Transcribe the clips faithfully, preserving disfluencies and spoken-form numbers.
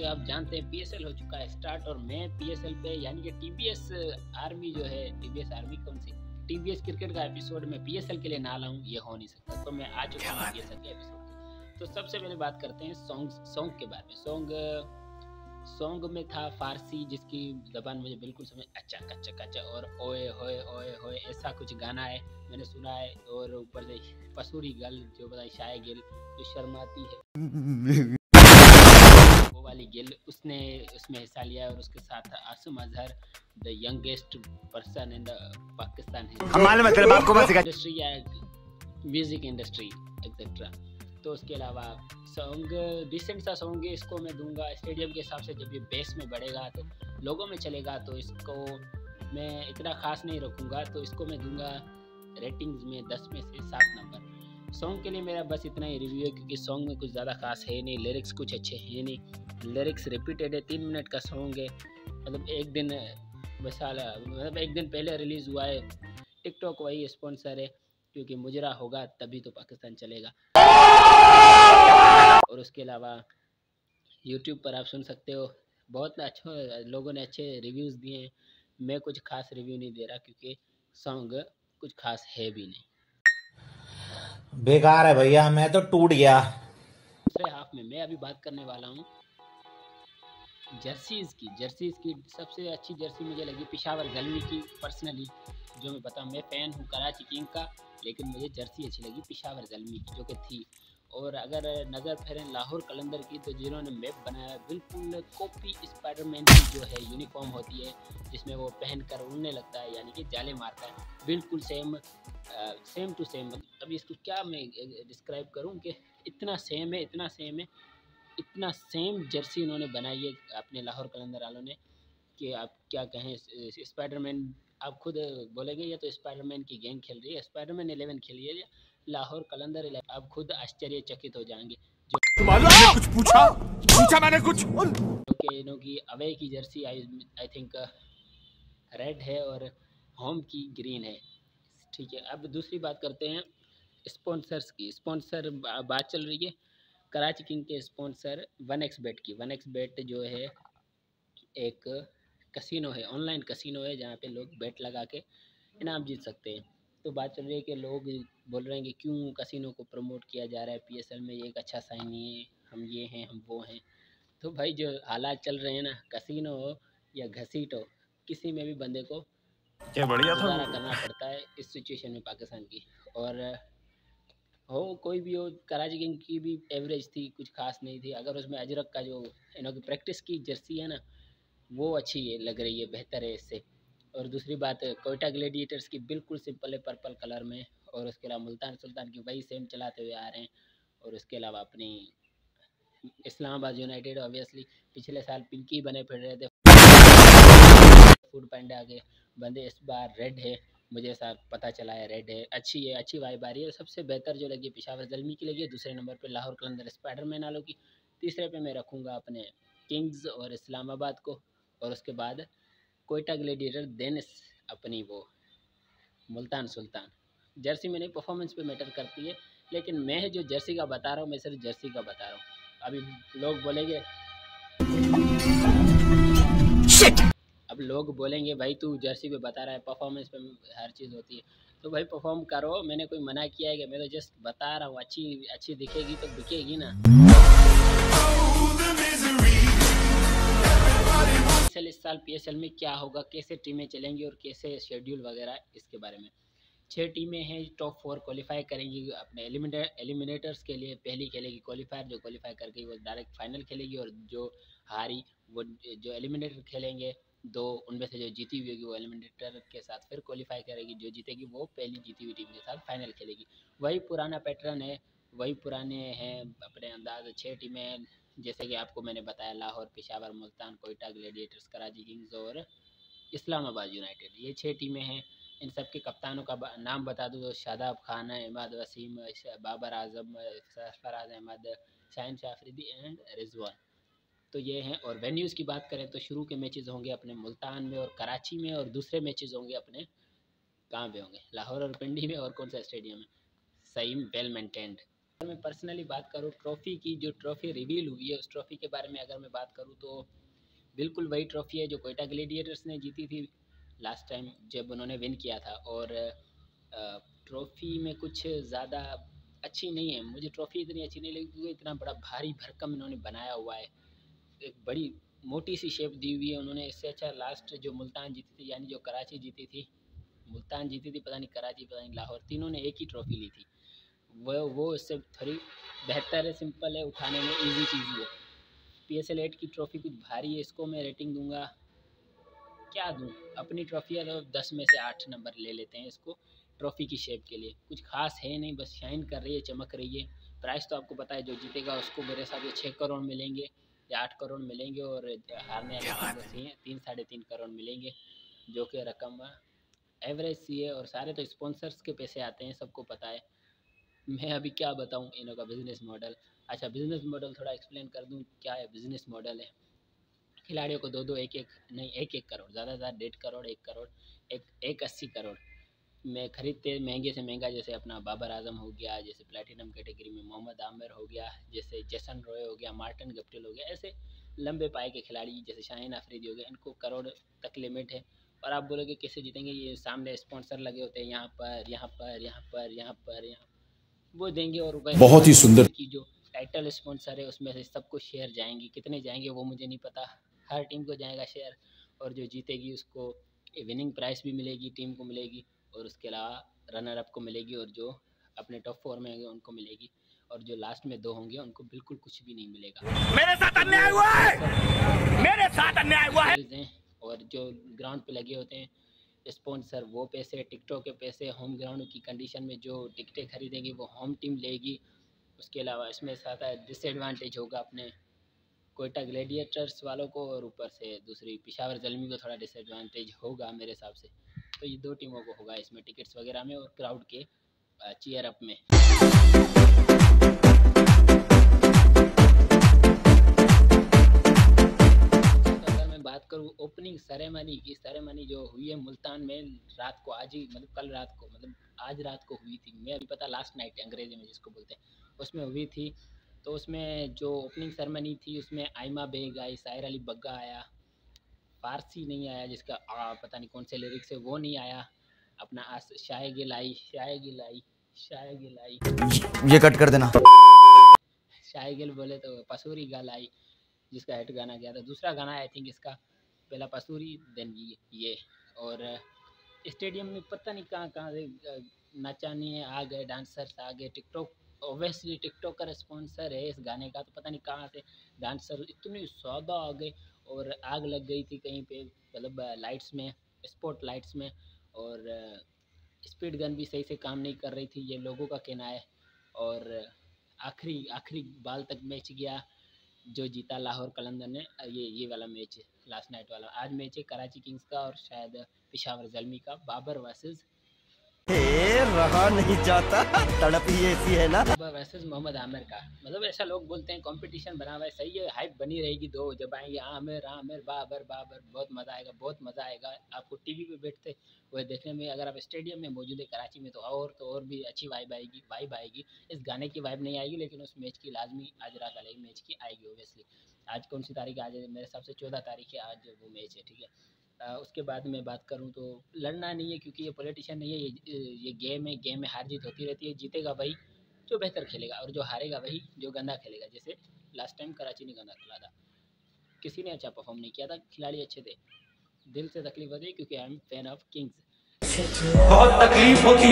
आप जानते हैं पीएसएल हो चुका है स्टार्ट और मैं पीएसएल पे यानी कि टीबीएस आर्मी जो है टीबीएस आर्मी कौन सी टीबीएस क्रिकेट का एपिसोड में पीएसएल के लिए ना लाऊं ये हो नहीं सकता। तो मैं आ चुका हूँ पीएसएल के एपिसोड। तो सबसे पहले बात करते हैं सॉन्ग सॉन्ग के बारे में। सॉन्ग सॉन्ग में था फारसी जिसकी जबान मुझे बिल्कुल समझ अच्छा कच्चा कच्चा और ओए होए ओए होए ऐसा कुछ गाना है मैंने सुना है। और ऊपर से पसूरी गर्ल जो बताई शाय गिल जो शर्माती है वो वाली गिल उसने उसमें हिस्सा लिया है और उसके साथ Asim Azhar the youngest person in the Pakistan industry या म्यूजिक इंडस्ट्री एक्सेट्रा। तो उसके अलावा सॉन्ग डिसेंट सा सॉन्ग है, इसको मैं दूंगा स्टेडियम के हिसाब से। जब ये बेस में बढ़ेगा तो लोगों में चलेगा तो इसको मैं इतना ख़ास नहीं रखूँगा, तो इसको मैं दूंगा रेटिंग्स में दस में से सात नंबर। सॉन्ग के लिए मेरा बस इतना ही रिव्यू है क्योंकि सॉन्ग में कुछ ज़्यादा खास है नहीं, लिरिक्स कुछ अच्छे हैं नहीं, लिरिक्स रिपीटेड है, तीन मिनट का सॉन्ग है। मतलब एक दिन मिसाल मतलब एक दिन पहले रिलीज़ हुआ है, टिकटॉक वही स्पॉन्सर है क्योंकि मुजरा होगा तभी तो पाकिस्तान चलेगा। और उसके अलावा यूट्यूब पर आप सुन सकते हो, बहुत अच्छे लोगों ने अच्छे रिव्यूज़ दिए हैं। मैं कुछ खास रिव्यू नहीं दे रहा क्योंकि सॉन्ग कुछ खास है भी नहीं, बेकार है भैया, मैं तो टूट गया। दूसरे हाफ में मैं अभी बात करने वाला हूँ जर्सीज़ की। जर्सीज़ की सबसे अच्छी जर्सी मुझे लगी पेशावर ज़ल्मी की पर्सनली, जो मैं बताऊँ मैं फ़ैन हूँ कराची किंग का, लेकिन मुझे जर्सी अच्छी लगी पेशावर ज़ल्मी की जो कि थी। और अगर नज़र फेरें लाहौर कलंदर की तो जिन्होंने मैप बनाया बिल्कुल कॉपी स्पाइडरमैन की जो है यूनिफॉर्म होती है जिसमें वो पहन कर उड़ने लगता है यानी कि जाले मारता है, बिल्कुल सेम सेम टू सेम। अभी इसको क्या मैं डिस्क्राइब करूँ कि इतना सेम है इतना सेम है इतना सेम जर्सी इन्होंने बनाई है अपने लाहौर कलंदर वालों ने कि आप क्या कहें। स्पाइडरमैन आप खुद बोलेंगे ये तो स्पाइडरमैन की गैंग खेल रही है, स्पाइडरमैन इलेवन खेली है लाहौर कलंदर इलेवन, आप खुद आश्चर्यचकित हो जाएंगे। जो कुछ पूछा पूछा मैंने कुछ कि इन्हों की अवे की jersey I I think red है और होम की ग्रीन है, ठीक है। अब दूसरी बात करते हैं स्पॉन्सर्स की। स्पॉन्सर बात चल रही है कराची किंग के स्पॉन्सर वन एक्स बेट की। वन एक्स बेट जो है एक कसिनो है, ऑनलाइन कसिनो है जहाँ पे लोग बेट लगा के इनाम जीत सकते हैं। तो बात चल रही है कि लोग बोल रहे हैं कि क्यों कसिनो को प्रमोट किया जा रहा है पीएसएल में, ये एक अच्छा साइन नहीं है, हम ये हैं हम वो हैं। तो भाई जो हालात चल रहे हैं ना, कसिनो हो या घसीट हो, किसी में भी बंदे को क्या बढ़िया था गुजारा करना पड़ता है इस सिचुएशन में पाकिस्तान की। और हो कोई भी हो, कराची किंग की भी एवरेज थी, कुछ खास नहीं थी। अगर उसमें अजरक का जो इन्हों की प्रैक्टिस की जर्सी है ना वो अच्छी है, लग रही है, बेहतर है इससे। और दूसरी बात कोयटा ग्लेडिएटर्स की बिल्कुल सिंपल है पर्पल कलर में। और उसके अलावा मुल्तान सुल्तान की वही सेम चलाते हुए आ रहे हैं। और उसके अलावा अपनी इस्लामाबाद यूनाइटेड ऑब्वियसली पिछले साल पिंकी बने फिर रहे थे, फूड पैंडा के बंदे इस बार रेड है, मुझे ऐसा पता चला है रेड है, अच्छी है, अच्छी वाइब आ रही है। सबसे बेहतर जो लगी पेशावर ज़ल्मी की लगी है, दूसरे नंबर पे लाहौर कलंदर स्पाइडरमैन वालों की, तीसरे पे मैं रखूँगा अपने किंग्स और इस्लामाबाद को, और उसके बाद कोयटा ग्लेडिएटर, देन अपनी वो मुल्तान सुल्तान। जर्सी में नहीं परफॉर्मेंस पे मैटर करती है, लेकिन मैं जो जर्सी का बता रहा हूँ मैं सिर्फ जर्सी का बता रहा हूँ। अभी लोग बोलेंगे अब लोग बोलेंगे भाई तू जर्सी पे बता रहा है, परफॉर्मेंस पे हर चीज़ होती है। तो भाई परफॉर्म करो, मैंने कोई मना किया है कि, मैं तो जस्ट बता रहा हूँ, अच्छी अच्छी दिखेगी तो बिकेगी ना। इस साल पीएसएल में क्या होगा, कैसे टीमें चलेंगी और कैसे शेड्यूल वगैरह, इसके बारे में। छः टीमें हैं, टॉप फोर क्वालिफाई करेंगी अपने एलिमिनेटर एलिमिनेटर्स के लिए। पहली खेलेगी क्वालिफायर, जो क्वालिफाई कर गई वो डायरेक्ट फाइनल खेलेगी, और जो हारी वो जो एलिमिनेटर खेलेंगे दो, उनमें से जो जीती हुई होगी वो एलिमिनेटर के साथ फिर क्वालिफाई करेगी, जो जीतेगी वो पहली जीती हुई टीम के साथ फाइनल खेलेगी। वही पुराना पैटर्न है, वही पुराने हैं अपने अंदाज। छः टीमें जैसे कि आपको मैंने बताया, लाहौर, पेशावर, मुल्तान, कोयटा ग्लेडिएटर्स, कराची किंग्स और इस्लामाबाद यूनाइटेड, ये छः टीमें हैं। इन सब के कप्तानों का नाम बता दूँ तो शादाब खान, इमाद वसीम, बाबर आजम, सरफराज अहमद, शाहिन शाफरीदी एंड रिजवान। तो ये हैं। और वेन्यूज़ की बात करें तो शुरू के मैचेस होंगे अपने मुल्तान में और कराची में, और दूसरे मैचेस होंगे अपने कहाँ पे होंगे, लाहौर और पिंडी में, और कौन सा स्टेडियम है, सईम वेल मेंटेन्ड। मैं पर्सनली बात करूँ ट्रॉफ़ी की, जो ट्रॉफ़ी रिवील हुई है उस ट्रॉफ़ी के बारे में अगर मैं बात करूँ तो बिल्कुल वही ट्रॉफ़ी है जो कोयटा ग्लैडिएटर्स ने जीती थी लास्ट टाइम जब उन्होंने विन किया था। और ट्रॉफ़ी में कुछ ज़्यादा अच्छी नहीं है, मुझे ट्रॉफ़ी इतनी अच्छी नहीं लगी क्योंकि इतना बड़ा भारी भरकम इन्होंने बनाया हुआ है, एक बड़ी मोटी सी शेप दी हुई है उन्होंने। इससे अच्छा लास्ट जो मुल्तान जीती थी, यानी जो कराची जीती थी, मुल्तान जीती थी, पता नहीं कराची, पता नहीं लाहौर, तीनों ने एक ही ट्रॉफ़ी ली थी। वो वो इससे थोड़ी बेहतर है, सिंपल है, उठाने में इजी चीज़ है। पी एस एल एट की ट्रॉफ़ी कुछ भारी है, इसको मैं रेटिंग दूंगा, क्या दूं, अपनी ट्रॉफ़ी है तो दस में से आठ नंबर ले लेते हैं इसको। ट्रॉफ़ी की शेप के लिए कुछ खास है नहीं, बस शाइन कर रही है, चमक रही है। प्राइस तो आपको पता है, जो जीतेगा उसको मेरे हिसाब से छः करोड़ मिलेंगे या आठ करोड़ मिलेंगे, और हारने वाले टीम को तीन साढ़े तीन करोड़ मिलेंगे, जो कि रकम एवरेज सी है। और सारे तो स्पॉन्सर्स के पैसे आते हैं, सबको पता है। मैं अभी क्या बताऊं इनों का बिज़नेस मॉडल। अच्छा, बिज़नेस मॉडल थोड़ा एक्सप्लेन कर दूं, क्या है बिज़नेस मॉडल है। खिलाड़ियों को दो दो एक एक नहीं एक एक करोड़, ज़्यादा ज़्यादा डेढ़ करोड़, एक करोड़, एक एक अस्सी करोड़ में खरीदते, महंगे से महंगा, जैसे अपना बाबर आजम हो गया, जैसे प्लेटिनम कैटेगरी में मोहम्मद आमिर हो गया, जैसे जेसन रॉय हो गया, मार्टिन गप्टिल हो गया, ऐसे लंबे पाए के खिलाड़ी जैसे शाहीन अफरीदी हो गया, इनको करोड़ तक लिमिट है। और आप बोलोगे कैसे जीतेंगे, ये सामने स्पॉन्सर लगे होते हैं, यहाँ पर यहाँ पर यहाँ पर यहाँ पर यहाँ वो देंगे। और बहुत ही सुंदर की जो टाइटल स्पॉन्सर है उसमें से सबको शेयर जाएंगे, कितने जाएंगे वो मुझे नहीं पता, हर टीम को जाएगा शेयर। और जो जीतेगी उसको विनिंग प्राइस भी मिलेगी, टीम को मिलेगी, और उसके अलावा रनर अप को मिलेगी, और जो अपने टॉप फोर में होंगे उनको मिलेगी, और जो लास्ट में दो होंगे उनको बिल्कुल कुछ भी नहीं मिलेगा। मेरे साथ अन्याय हुआ है, मेरे साथ अन्याय हुआ है। और जो ग्राउंड पे लगे होते हैं स्पॉन्सर, वो पैसे, टिकटों के पैसे, होम ग्राउंड की कंडीशन में जो टिकटें खरीदेंगी वो होम टीम लेगी। उसके अलावा इसमें साथ डिसएडवांटेज होगा अपने कोयटा ग्लैडिएटर्स वालों को, और ऊपर से दूसरी पिशावर ज़ल्मी को थोड़ा डिसएडवांटेज होगा मेरे हिसाब से। तो ये दो टीमों को होगा इसमें टिकट्स वगैरह में और क्राउड के चीयर अप में। बात करूँ ओपनिंग सेरेमनी की, सेरेमनी जो हुई है मुल्तान में रात को, आज ही मतलब कल रात को, मतलब आज रात को हुई थी, मैं अभी पता लास्ट नाइट अंग्रेजी में जिसको बोलते हैं, उसमें हुई थी। तो उसमें जो ओपनिंग सेरेमनी थी उसमें आयमा बेग आई, साहिर अली बग्गा आया, फारसी नहीं आया जिसका आ, पता नहीं कौन से लिरिक्स है वो नहीं आया, अपना शाय गिल आई, शाय गिल आई, शाय गिल आई, ये कट कर देना, शाय गिल बोले तो पसूरी गल आई, जिसका हिट गाना गया था। दूसरा गाना आई थिंक इसका, पहला पसूरी देन ये, ये। और स्टेडियम में पता नहीं कहाँ कहाँ से नचाने आ गए, डांसर्स आ गए, टिकटॉक ओबियसली टिकटॉकर स्पॉन्सर है इस गाने का, तो पता नहीं कहाँ से डांसर इतने ज़्यादा आ गए, और आग लग गई थी कहीं पे, मतलब लाइट्स में, स्पॉट लाइट्स में, और स्पीड गन भी सही से काम नहीं कर रही थी, ये लोगों का कहना है। और आखिरी आखिरी बाल तक मैच गया, जो जीता लाहौर कलंदर ने। ये ये वाला मैच लास्ट नाइट वाला, आज मैच है कराची किंग्स का और शायद पिशावर ज़ल्मी का, बाबर वर्सेस रहा नहीं जाता, तड़प ही ऐसी है ना, बाबर वर्सेस मोहम्मद आमिर का। मतलब ऐसा लोग बोलते हैं, कंपटीशन बना हुआ है, सही है, हाइप बनी रहेगी। दो जब आएंगे आमिर आमिर बाबर बाबर, बहुत मज़ा आएगा, बहुत मज़ा आएगा। आपको टीवी पे बैठते हुए देखने में, अगर आप स्टेडियम में मौजूद है कराची में तो और तो और भी अच्छी वाइब आएगी, वाइब आएगी। इस गाने की वाइब नहीं आएगी, लेकिन उस मैच की लाजमी आज रात वाले मैच की आएगी ओबियसली। आज कौन सी तारीख, आज मेरे हिसाब से चौदह तारीख है आज वो मैच है, ठीक है। आ, उसके बाद मैं बात करूं तो लड़ना नहीं है, क्योंकि ये पॉलिटिशियन नहीं है, ये ये गेम है, गेम में हार जीत होती रहती है। जीतेगा वही जो बेहतर खेलेगा, और जो हारेगा वही जो गंदा खेलेगा। जैसे लास्ट टाइम कराची ने गंदा खेला था, किसी ने अच्छा परफॉर्म नहीं किया था, खिलाड़ी अच्छे थे। दिल से तकलीफ होती है क्योंकि I am fan of kings, बहुत तकलीफ होती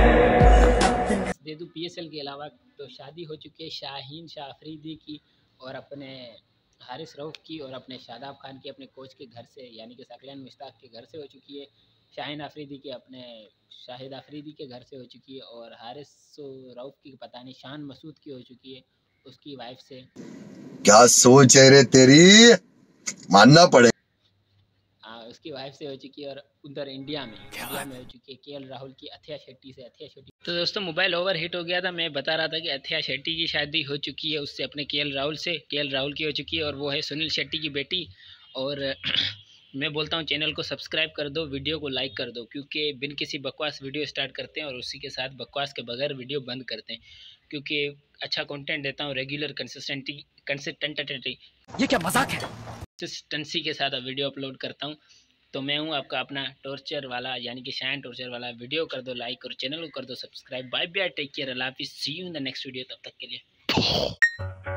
है। दे दूँ पी एस एल के अलावा तो शादी हो चुकी है शाहीन शाह अफरीदी की, और अपने हारिस रऊफ़ की, और अपने शादाब खान की अपने कोच के घर से, यानी कि सकलैन मुश्ताक के घर से हो चुकी है। शाहीन अफरीदी की अपने शाहिद अफरीदी के घर से हो चुकी है, और हारिस रऊफ़ की पता नहीं शान मसूद की हो चुकी है उसकी वाइफ से। क्या सोच है रे तेरी, मानना पड़े। हाँ, उसकी वाइफ से हो चुकी है। और उधर इंडिया में इंडिया में हो चुकी है के एल राहुल की अथिया शेट्टी से। अथिया शेट्टी तो दोस्तों मोबाइल ओवर हीट हो गया था, मैं बता रहा था कि अथिया शेट्टी की शादी हो चुकी है उससे, अपने के एल राहुल से। के एल राहुल की हो चुकी है, और वो है सुनील शेट्टी की बेटी। और मैं बोलता हूँ चैनल को सब्सक्राइब कर दो, वीडियो को लाइक कर दो, क्योंकि बिन किसी बकवास वीडियो स्टार्ट करते हैं और उसी के साथ बकवास के बगैर वीडियो बंद करते हैं। क्योंकि अच्छा कंटेंट देता हूँ, रेगुलर कंसिस्टेंटी कंसिस्टेंटी ये क्या मजाक है? कंसिस्टेंसी के साथ वीडियो अपलोड करता हूँ। तो मैं हूँ आपका अपना टॉर्चर वाला, यानी कि शाइन टॉर्चर वाला। वीडियो कर दो लाइक और चैनल को कर दो subscribe. Bye bye, take care, अल्लाह हाफिज़, see you in the next video. तब तक के लिए